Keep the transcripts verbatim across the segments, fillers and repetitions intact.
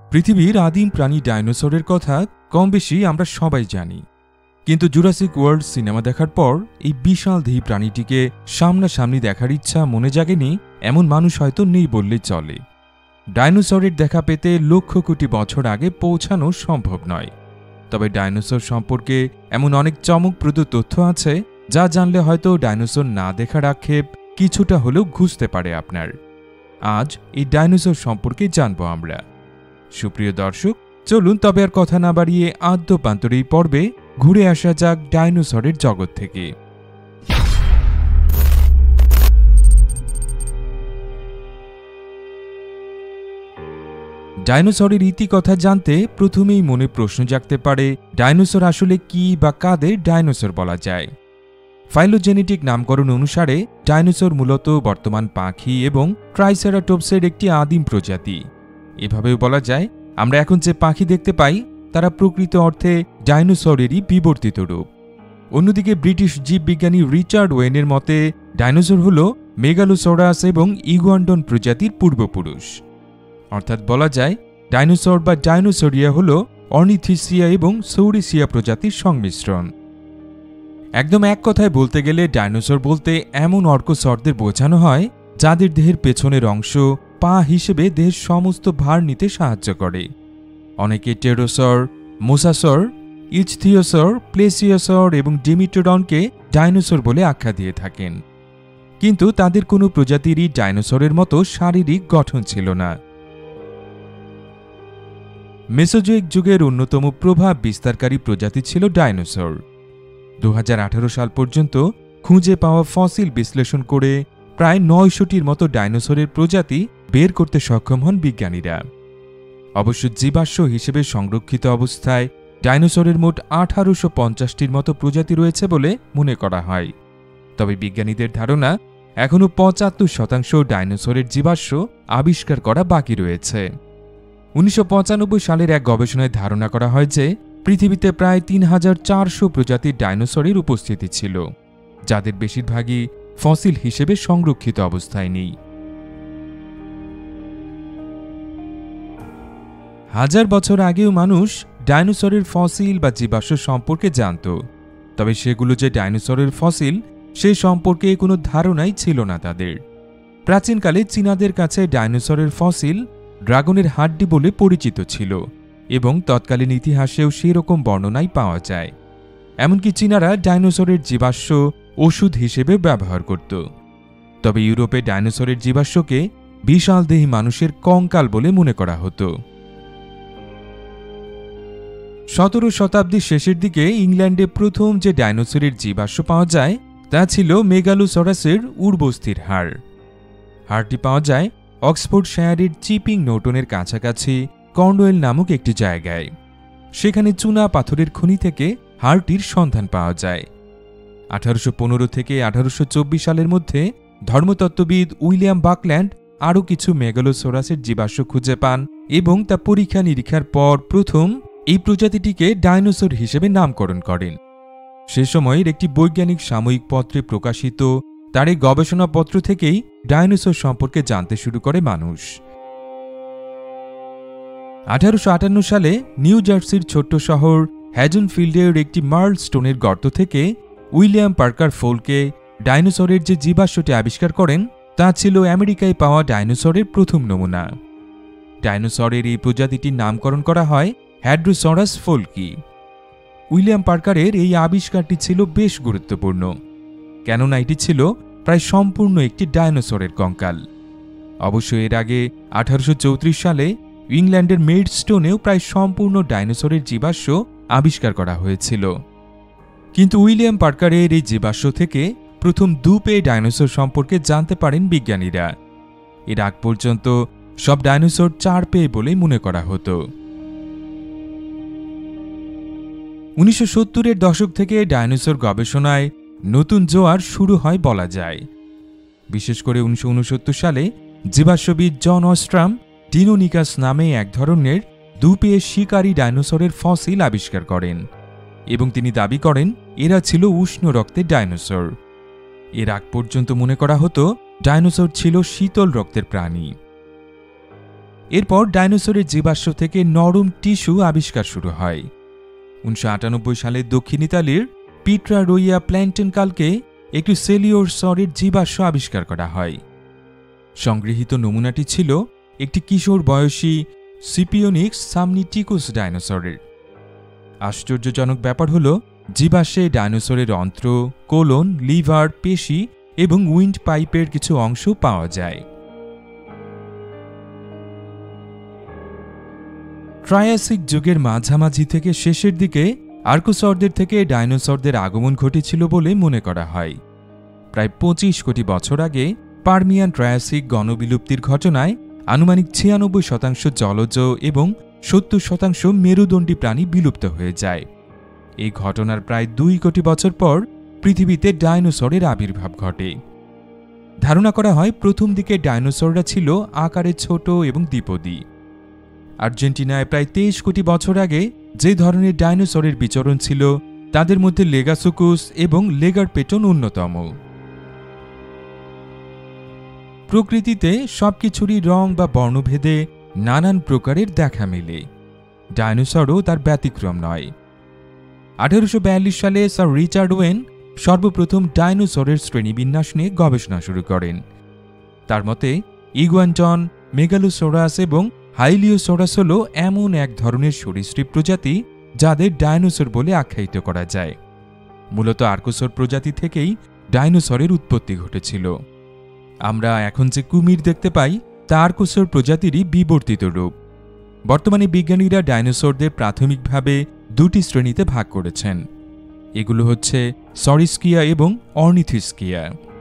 পৃথিবীর আদিম প্রাণী ডাইনোসরের কথা কম বেশি আমরা সবাই জানি, কিন্তু জুরাসিক ওয়ার্ল্ড সিনেমা দেখার পর এই বিশালদেহী প্রাণীটিকে সামনাসামনি দেখার ইচ্ছা মনে জাগেনি এমন মানুষ হয়তো নেই বললেই চলে। ডাইনোসরের দেখা পেতে লক্ষ কোটি বছর আগে পৌঁছানো সম্ভব নয়, তবে ডাইনোসর সম্পর্কে এমন অনেক চমকপ্রদ তথ্য আছে যা জানলে হয়তো ডাইনোসর না দেখার আক্ষেপ কিছুটা হলেও ঘুচতে পারে আপনার। আজ এই ডাইনোসর সম্পর্কে জানবো আমরা। সুপ্রিয় দর্শক, চলুন তবে আর কথা না বাড়িয়ে আদ্যপান্তর এই পর্বে ঘুরে আসা যাক ডাইনোসরের জগৎ থেকে। ডাইনোসরের ইতিকথা জানতে প্রথমেই মনে প্রশ্ন জাগতে পারে, ডাইনোসর আসলে কি বা কাদের ডাইনোসর বলা যায়। ফাইলোজেনেটিক নামকরণ অনুসারে ডাইনোসর মূলত বর্তমান পাখি এবং ট্রাইসেরাটোপসের একটি আদিম প্রজাতি। এভাবেও বলা যায়, আমরা এখন যে পাখি দেখতে পাই তারা প্রকৃত অর্থে ডাইনোসরেরই বিবর্তিত রূপ। অন্যদিকে ব্রিটিশ জীববিজ্ঞানী রিচার্ড ওয়েনের মতে ডাইনোসর হল মেগালোসরাস এবং ইগুয়ান্ডন প্রজাতির পূর্বপুরুষ। অর্থাৎ বলা যায় ডাইনোসর বা ডাইনোসরিয়া হল অর্নিথিসিয়া এবং সৌরিসিয়া প্রজাতির সংমিশ্রণ। একদম এক কথায় বলতে গেলে ডাইনোসর বলতে এমন অর্কসরদের বোঝানো হয় যাদের দেহের পেছনের অংশ পা হিসেবে দেহের সমস্ত ভার নিতে সাহায্য করে। অনেকে টেরোসর, মোসাসর, ইচথিওসর, প্লেসিওসর এবং ডিমিটোডনকে ডাইনোসর বলে আখ্যা দিয়ে থাকেন, কিন্তু তাদের কোনো প্রজাতিরই ডাইনোসরের মতো শারীরিক গঠন ছিল না। মেসোজোয়িক যুগের অন্যতম প্রভাব বিস্তারকারী প্রজাতি ছিল ডাইনোসর। দু হাজার আঠারো সাল পর্যন্ত খুঁজে পাওয়া ফসিল বিশ্লেষণ করে প্রায় নয়শোটির মতো ডাইনোসরের প্রজাতি বের করতে সক্ষম হন বিজ্ঞানীরা। অবশ্য জীবাশ্ম হিসেবে সংরক্ষিত অবস্থায় ডাইনোসরের মোট আঠারোশো পঞ্চাশটির মতো প্রজাতি রয়েছে বলে মনে করা হয়। তবে বিজ্ঞানীদের ধারণা এখনও পঁচাত্তর শতাংশ ডাইনোসরের জীবাশ্ম আবিষ্কার করা বাকি রয়েছে। উনিশশো পঁচানব্বই সালের এক গবেষণায় ধারণা করা হয় যে পৃথিবীতে প্রায় তিন হাজার চারশো প্রজাতির ডাইনোসরের উপস্থিতি ছিল, যাদের বেশিরভাগই ফসিল হিসেবে সংরক্ষিত অবস্থায় নেই। হাজার বছর আগেও মানুষ ডাইনোসরের ফসিল বা জীবাশ্ম সম্পর্কে জানত, তবে সেগুলো যে ডাইনোসরের ফসিল সে সম্পর্কে কোনো ধারণাই ছিল না তাদের। প্রাচীনকালে চীনাদের কাছে ডাইনোসরের ফসিল ড্রাগনের হাড্ডি বলে পরিচিত ছিল এবং তৎকালীন ইতিহাসেও সেরকম বর্ণনাই পাওয়া যায়। এমনকি চীনারা ডাইনোসরের জীবাশ্ম ওষুধ হিসেবে ব্যবহার করত। তবে ইউরোপে ডাইনোসরের জীবাশ্মকে বিশালদেহী মানুষের কঙ্কাল বলে মনে করা হতো। সতেরো শতাব্দীর শেষের দিকে ইংল্যান্ডে প্রথম যে ডাইনোসরের জীবাশ্ম পাওয়া যায় তা ছিল মেগালোসরাসের উর্বস্থির হাড়। হাড়টি পাওয়া যায় অক্সফোর্ডশায়ারের চিপিং নৌটনের কাছাকাছি কর্নওয়েল নামক একটি জায়গায়। সেখানে চুনা পাথরের খনি থেকে হাড়টির সন্ধান পাওয়া যায়। আঠারোশো পনেরো থেকে আঠারোশো চব্বিশ সালের মধ্যে ধর্মতত্ত্ববিদ উইলিয়াম বাকল্যান্ড আরও কিছু মেগালোসরাসের জীবাশ্ম খুঁজে পান এবং তা পরীক্ষা নিরীক্ষার পর প্রথম এই প্রজাতিটিকে ডাইনোসর হিসেবে নামকরণ করেন। সে সময়ের একটি বৈজ্ঞানিক সাময়িক পত্রে প্রকাশিত তার এই গবেষণাপত্র থেকেই ডাইনোসর সম্পর্কে জানতে শুরু করে মানুষ। আঠারোশো আটান্ন সালে নিউ জার্সির ছোট্ট শহর হ্যাজনফিল্ডের একটি মার্ল স্টোনের গর্ত থেকে উইলিয়াম পার্কার ফোলকে ডাইনোসরের যে জীবাশ্মটি আবিষ্কার করেন তা ছিল আমেরিকায় পাওয়া ডাইনোসরের প্রথম নমুনা। ডাইনোসরের এই প্রজাতিটির নামকরণ করা হয় হ্যাড্রোসরাস ফোলকি। উইলিয়াম পার্কারের এই আবিষ্কারটি ছিল বেশ গুরুত্বপূর্ণ, কেননা এটি ছিল প্রায় সম্পূর্ণ একটি ডাইনোসরের কঙ্কাল। অবশ্য এর আগে আঠারোশো চৌত্রিশ সালে ইংল্যান্ডের মেডস্টোনেও প্রায় সম্পূর্ণ ডাইনোসরের জীবাশ্ম আবিষ্কার করা হয়েছিল, কিন্তু উইলিয়াম পার্কারের এই জীবাশ্ম থেকে প্রথম দুপে ডাইনোসর সম্পর্কে জানতে পারেন বিজ্ঞানীরা। এর আগ পর্যন্ত সব ডাইনোসর চার পেয়ে বলেই মনে করা হতো। উনিশশো সত্তরের দশক থেকে ডাইনোসর গবেষণায় নতুন জোয়ার শুরু হয় বলা যায়। বিশেষ করে উনিশশো উনসত্তর সালে জীবাশ্মবিদ জন অস্ট্রাম ডিনোনিকাস নামে এক ধরনের দুপেয়ে শিকারী ডাইনোসরের ফসিল আবিষ্কার করেন এবং তিনি দাবি করেন এরা ছিল উষ্ণ রক্তের ডাইনোসর। এর আগ পর্যন্ত মনে করা হতো ডাইনোসর ছিল শীতল রক্তের প্রাণী। এরপর ডাইনোসরের জীবাশ্ম থেকে নরম টিস্যু আবিষ্কার শুরু হয়। উনিশশো আটানব্বই সালে দক্ষিণ ইতালির পিট্রা রোইয়া প্ল্যান্টেনকালকে একটি সেলিওরসরের জীবাশ্ম আবিষ্কার করা হয়। সংগৃহীত নমুনাটি ছিল একটি কিশোর বয়সী সিপিওনিক্স সামনিটিকুস ডাইনোসরের। আশ্চর্যজনক ব্যাপার হল, জীবাশ্মে ডাইনোসরের অন্ত্র, কোলন, লিভার, পেশি এবং উইন্ড পাইপের কিছু অংশ পাওয়া যায়। ট্রায়াসিক যুগের মাঝামাঝি থেকে শেষের দিকে আর্কোসরদের থেকে ডাইনোসরদের আগমন ঘটেছিল বলে মনে করা হয়। প্রায় পঁচিশ কোটি বছর আগে পার্মিয়ান ট্রায়াসিক গণবিলুপ্তির ঘটনায় আনুমানিক ছিয়ানব্বই শতাংশ জলজ এবং সত্তর শতাংশ মেরুদণ্ডী প্রাণী বিলুপ্ত হয়ে যায়। এই ঘটনার প্রায় দুই কোটি বছর পর পৃথিবীতে ডাইনোসরের আবির্ভাব ঘটে। ধারণা করা হয় প্রথম দিকে ডাইনোসররা ছিল আকারে ছোট এবং দ্বিপদী। আর্জেন্টিনায় প্রায় তেইশ কোটি বছর আগে যে ধরনের ডাইনোসরের বিচরণ ছিল তাদের মধ্যে লেগাসুকুস এবং লেগারপেটন অন্যতম। প্রকৃতিতে সবকিছুরই রং বা বর্ণভেদে নানান প্রকারের দেখা মেলে, ডাইনোসরও তার ব্যতিক্রম নয়। আঠারোশো বিয়াল্লিশ সালে স্যার রিচার্ড ওয়েন সর্বপ্রথম ডাইনোসরের শ্রেণীবিন্যাস নিয়ে গবেষণা শুরু করেন। তার মতে ইগুয়ান্টন, মেগালোসোরাস এবং হাইলিওসোরাস হল এমন এক ধরনের সরীসৃপ প্রজাতি যাদের ডাইনোসর বলে আখ্যায়িত করা যায়। মূলত আর্কোসর প্রজাতি থেকেই ডাইনোসরের উৎপত্তি ঘটেছিল। আমরা এখন যে কুমির দেখতে পাই তা আর্কোসর প্রজাতিরই বিবর্তিত রূপ। বর্তমানে বিজ্ঞানীরা ডাইনোসরদের প্রাথমিকভাবে দুটি শ্রেণীতে ভাগ করেছেন। এগুলো হচ্ছে সরিস্কিয়া এবং অর্নিথিস্কিয়া।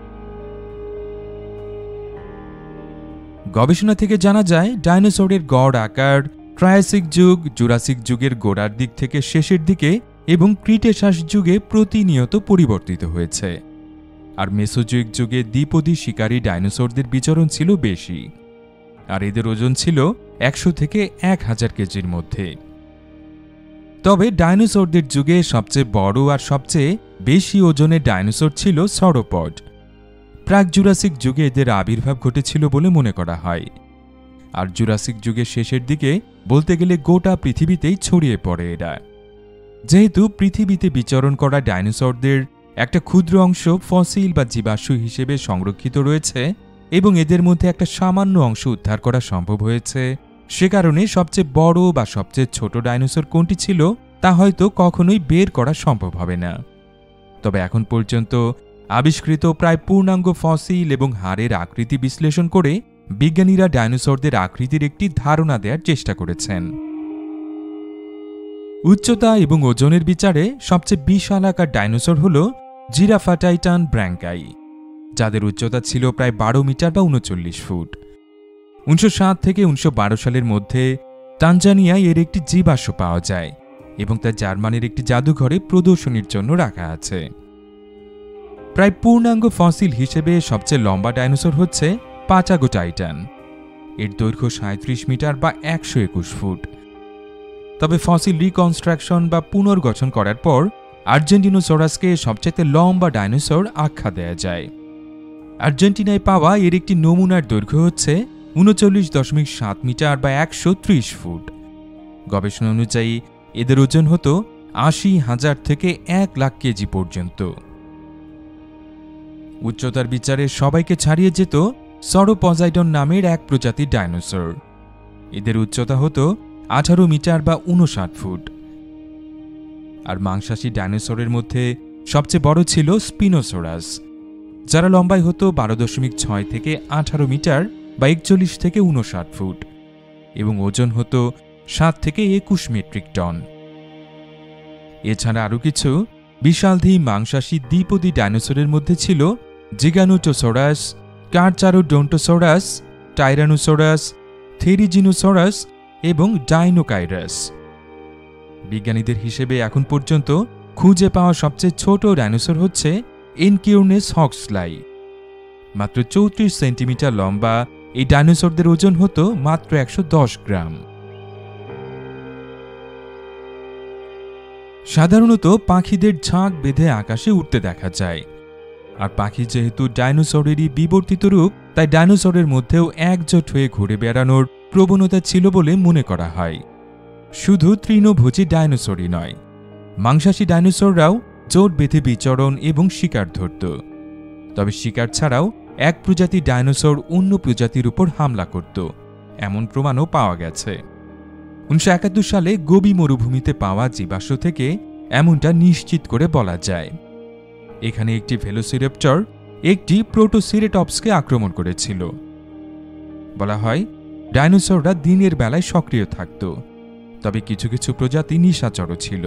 গবেষণা থেকে জানা যায় ডাইনোসরের গড় আকার ট্রায়াসিক যুগ, জুরাসিক যুগের গোড়ার দিক থেকে শেষের দিকে এবং ক্রিটেশাস যুগে প্রতিনিয়ত পরিবর্তিত হয়েছে। আর মেসোজোয়িক যুগে দ্বিপদী শিকারী ডাইনোসরদের বিচরণ ছিল বেশি, আর এদের ওজন ছিল একশো থেকে এক হাজার কেজির মধ্যে। তবে ডাইনোসরদের যুগে সবচেয়ে বড় আর সবচেয়ে বেশি ওজনের ডাইনোসর ছিল সরোপড। প্রাক জুরাসিক যুগে এদের আবির্ভাব ঘটেছিল বলে মনে করা হয়। আর জুরাসিক যুগের শেষের দিকে বলতে গেলে গোটা পৃথিবীতেই ছড়িয়ে পড়ে এরা। যেহেতু পৃথিবীতে বিচরণ করা ডাইনোসরদের একটা ক্ষুদ্র অংশ ফসিল বা জীবাশ্ম হিসেবে সংরক্ষিত রয়েছে এবং এদের মধ্যে একটা সামান্য অংশ উদ্ধার করা সম্ভব হয়েছে, সে কারণে সবচেয়ে বড় বা সবচেয়ে ছোট ডাইনোসর কোনটি ছিল তা হয়তো কখনোই বের করা সম্ভব হবে না। তবে এখন পর্যন্ত আবিষ্কৃত প্রায় পূর্ণাঙ্গ ফসিল এবং হাড়ের আকৃতি বিশ্লেষণ করে বিজ্ঞানীরা ডাইনোসরদের আকৃতির একটি ধারণা দেওয়ার চেষ্টা করেছেন। উচ্চতা এবং ওজনের বিচারে সবচেয়ে বিশাল আকার ডাইনোসর হল জিরাফাটাইটান ব্র্যাঙ্কাই, যাদের উচ্চতা ছিল প্রায় বারো মিটার বা উনচল্লিশ ফুট। উনিশশো সাত থেকে উনিশশো বারো সালের মধ্যে তানজানিয়ায় এর একটি জীবাশ্ম পাওয়া যায় এবং তা জার্মানির একটি জাদুঘরে প্রদর্শনীর জন্য রাখা আছে। প্রায় পূর্ণাঙ্গ ফসিল হিসেবে সবচেয়ে লম্বা ডাইনোসর হচ্ছে পাচাগো টাইটান। এর দৈর্ঘ্য সাঁত্রিশ মিটার বা একশো একুশ ফুট। তবে ফসিল রিকনস্ট্রাকশন বা পুনর্গঠন করার পর আর্জেন্টিনোসরাসকে সবচেয়ে লম্বা ডাইনোসর আখ্যা দেয়া যায়। আর্জেন্টিনায় পাওয়া এর একটি নমুনার দৈর্ঘ্য হচ্ছে উনচল্লিশ দশমিক সাত মিটার বা একশো ত্রিশ ফুট। গবেষণা অনুযায়ী এদের ওজন হতো আশি হাজার থেকে এক লাখ কেজি পর্যন্ত। উচ্চতার বিচারে সবাইকে ছাড়িয়ে যেত সরোপজাইডন নামের এক প্রজাতির ডাইনোসর। এদের উচ্চতা হতো আঠারো মিটার বা উনষাট ফুট। আর মাংসাশী ডাইনোসরের মধ্যে সবচেয়ে বড় ছিল স্পিনোসোরাস, যারা লম্বায় হতো বারো দশমিক ছয় থেকে আঠারো মিটার বা একচল্লিশ থেকে উনষাট ফুট এবং ওজন হতো সাত থেকে একুশ মেট্রিক টন। এছাড়া আরও কিছু বিশালদেহী মাংসাশী দ্বিপদী ডাইনোসরের মধ্যে ছিল জিগানোটোসোরাস, কারচারোডোন্টোসোরাস, টাইরানোসোরাস, থেরিজিনোসোরাস এবং ডাইনোকাইরাস। বিজ্ঞানীদের হিসেবে এখন পর্যন্ত খুঁজে পাওয়া সবচেয়ে ছোট ডাইনোসর হচ্ছে এনকিউরনেস হক্সলাই। মাত্র চৌত্রিশ সেন্টিমিটার লম্বা এই ডাইনোসরদের ওজন হতো মাত্র একশো দশ গ্রাম। সাধারণত পাখিদের ঝাঁক বেঁধে আকাশে উঠতে দেখা যায়। আর পাখি যেহেতু ডাইনোসরেরই বিবর্তিত রূপ, তাই ডাইনোসরের মধ্যেও একজোট হয়ে ঘুরে বেড়ানোর প্রবণতা ছিল বলে মনে করা হয়। শুধু তৃণভোজী ডাইনোসরই নয়, মাংসাশী ডাইনোসররাও জোট বেঁধে বিচরণ এবং শিকার ধরত। তবে শিকার ছাড়াও এক প্রজাতি ডাইনোসর অন্য প্রজাতির উপর হামলা করত, এমন প্রমাণও পাওয়া গেছে। উনিশশো একাত্তর সালে গোবি মরুভূমিতে পাওয়া জীবাশ্ম থেকে এমনটা নিশ্চিত করে বলা যায়। এখানে একটি ভেলোসিরাপ্টর একটি প্রোটোসিরেটপসকে আক্রমণ করেছিল। বলা হয় ডাইনোসররা দিনের বেলায় সক্রিয় থাকত, তবে কিছু কিছু প্রজাতি নিশাচরও ছিল।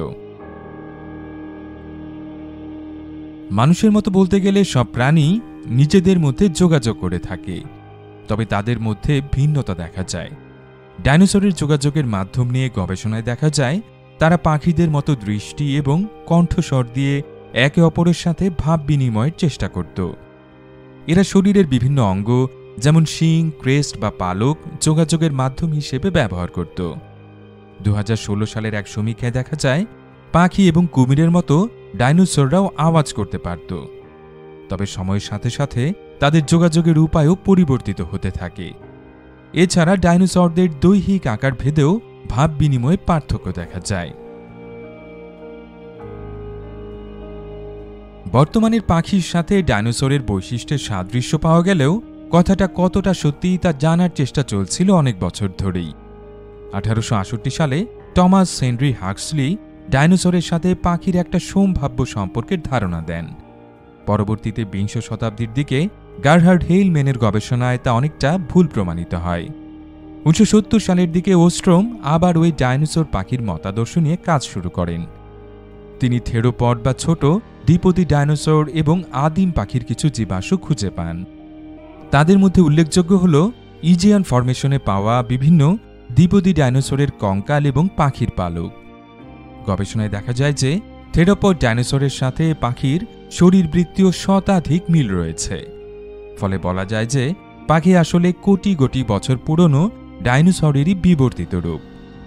মানুষের মতো বলতে গেলে সব প্রাণী নিজেদের মধ্যে যোগাযোগ করে থাকে, তবে তাদের মধ্যে ভিন্নতা দেখা যায়। ডাইনোসরের যোগাযোগের মাধ্যম নিয়ে গবেষণায় দেখা যায় তারা পাখিদের মতো দৃষ্টি এবং কণ্ঠস্বর দিয়ে একে অপরের সাথে ভাব বিনিময়ের চেষ্টা করত। এরা শরীরের বিভিন্ন অঙ্গ যেমন শিং, ক্রেস্ট বা পালক যোগাযোগের মাধ্যম হিসেবে ব্যবহার করত। দু হাজার ষোলো সালের এক সমীক্ষায় দেখা যায় পাখি এবং কুমিরের মতো ডাইনোসররাও আওয়াজ করতে পারত। তবে সময়ের সাথে সাথে তাদের যোগাযোগের উপায়ও পরিবর্তিত হতে থাকে। এছাড়া ডাইনোসরদের দৈহিক আকার ভেদেও ভাব বিনিময়ে পার্থক্য দেখা যায়। বর্তমানের পাখির সাথে ডাইনোসরের বৈশিষ্ট্যের সাদৃশ্য পাওয়া গেলেও কথাটা কতটা সত্যি তা জানার চেষ্টা চলছিল অনেক বছর ধরেই। আঠারোশো আটষট্টি সালে টমাস হেনরি হাক্সলি ডাইনোসরের সাথে পাখির একটা সম্ভাব্য সম্পর্কের ধারণা দেন। পরবর্তীতে বিংশ শতাব্দীর দিকে গারহার্ড হেইলম্যানের গবেষণায় তা অনেকটা ভুল প্রমাণিত হয়। উনিশশো সত্তর সালের দিকে ওস্ট্রোম আবার ওই ডাইনোসর পাখির মতাদর্শ নিয়ে কাজ শুরু করেন। তিনি থেরোপড বা ছোট দ্বিপদী ডাইনোসর এবং আদিম পাখির কিছু জীবাশ্ম খুঁজে পান। তাদের মধ্যে উল্লেখযোগ্য হল ইজিয়ান ফরমেশনে পাওয়া বিভিন্ন দ্বিপদী ডাইনোসরের কঙ্কাল এবং পাখির পালক। গবেষণায় দেখা যায় যে থেরোপড ডাইনোসরের সাথে পাখির শরীরবৃত্তীয় শতাধিক মিল রয়েছে। ফলে বলা যায় যে পাখি আসলে কোটি কোটি বছর পুরনো ডাইনোসরেরই বিবর্তিত রূপ।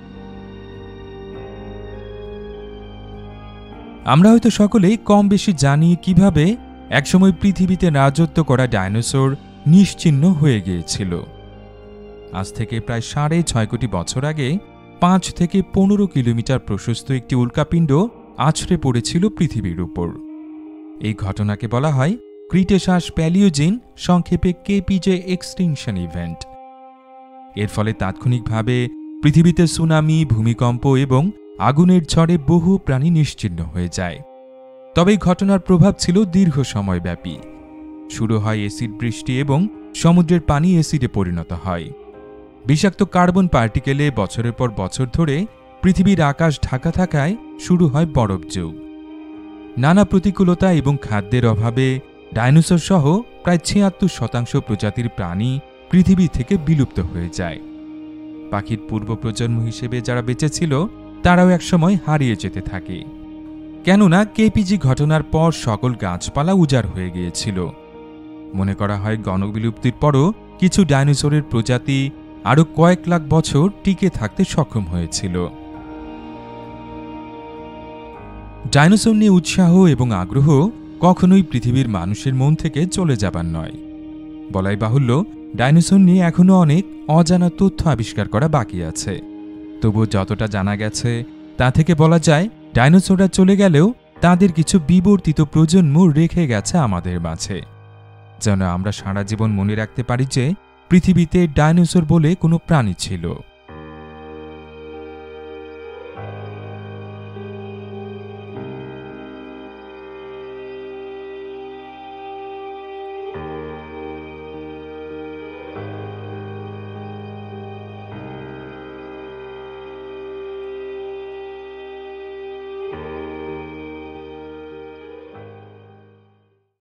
আমরা হয়তো সকলেই কম বেশি জানি কিভাবে একসময় পৃথিবীতে রাজত্ব করা ডাইনোসর নিশ্চিহ্ন হয়ে গিয়েছিল। আজ থেকে প্রায় সাড়ে ছয় কোটি বছর আগে পাঁচ থেকে পনেরো কিলোমিটার প্রশস্ত একটি উল্কাপিণ্ড আছড়ে পড়েছিল পৃথিবীর উপর। এই ঘটনাকে বলা হয় ক্রিটেশাস প্যালিওজিন, সংক্ষেপে কেপিজে এক্সটিংশন ইভেন্ট। এর ফলে তাৎক্ষণিকভাবে পৃথিবীতে সুনামি, ভূমিকম্প এবং আগুনের ঝড়ে বহু প্রাণী নিশ্চিহ্ন হয়ে যায়। তবে এই ঘটনার প্রভাব ছিল দীর্ঘ সময়ব্যাপী। শুরু হয় অ্যাসিড বৃষ্টি এবং সমুদ্রের পানি অ্যাসিডে পরিণত হয়। বিষাক্ত কার্বন পার্টিকেলে বছরের পর বছর ধরে পৃথিবীর আকাশ ঢাকা থাকায় শুরু হয় বরফ যুগ। নানা প্রতিকূলতা এবং খাদ্যের অভাবে ডাইনোসর সহ প্রায় ছিয়াত্তর শতাংশ প্রজাতির প্রাণী পৃথিবী থেকে বিলুপ্ত হয়ে যায়। পাখির পূর্ব প্রজন্ম হিসেবে যারা বেঁচে ছিল তারাও একসময় হারিয়ে যেতে থাকে, কেননা কেপিজি ঘটনার পর সকল গাছপালা উজাড় হয়ে গিয়েছিল। মনে করা হয় গণবিলুপ্তির পরও কিছু ডাইনোসরের প্রজাতি আরও কয়েক লাখ বছর টিকে থাকতে সক্ষম হয়েছিল। ডাইনোসর নিয়ে উৎসাহ এবং আগ্রহ কখনোই পৃথিবীর মানুষের মন থেকে চলে যাবার নয়। বলাই বাহুল্য, ডাইনোসর নিয়ে এখনও অনেক অজানা তথ্য আবিষ্কার করা বাকি আছে। তবুও যতটা জানা গেছে তা থেকে বলা যায় ডাইনোসররা চলে গেলেও তাদের কিছু বিবর্তিত প্রজন্ম রেখে গেছে আমাদের মাঝে, যেন আমরা সারা জীবন মনে রাখতে পারি যে পৃথিবীতে ডাইনোসর বলে কোনো প্রাণী ছিল।